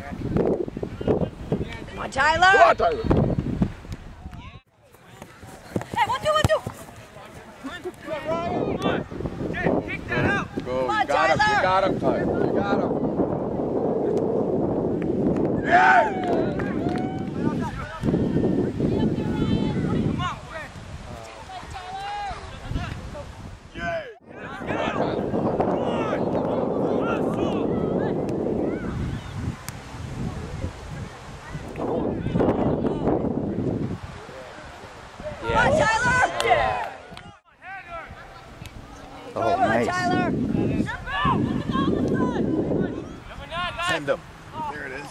Come on, Tyler. Come on, Tyler. Hey, 1, 2, 1, 2. Kick that out. Go. Come on, You got him. Tyler. You got him, Tyler. You got him. Yeah. Oh, nice. Send him. There it is.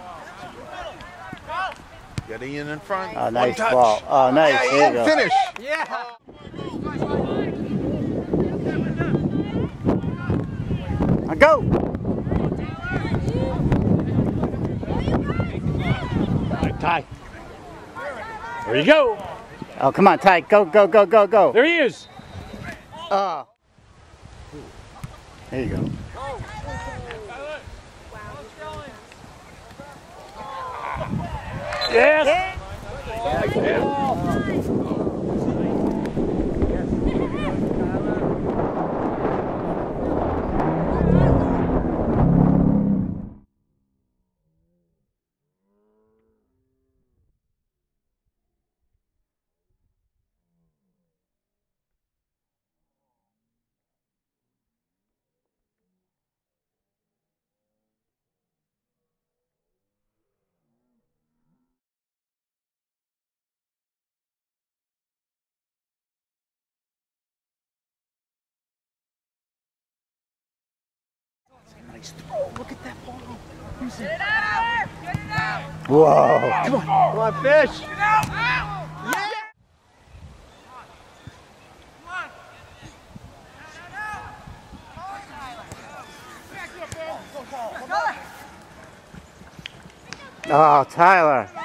Get Ian in front. Oh, nice ball. Oh, nice. Yeah, There Ian, you go. finish. Yeah. Go. Ty. There you go. Oh, come on, Ty. Go, go, go, go, go. There he is. Oh. There you go. Yes. Nice throw. Look at that ball. Get it out! Get it out! Whoa. Come on. Come on, fish. Get it out! Yeah! Oh, Tyler.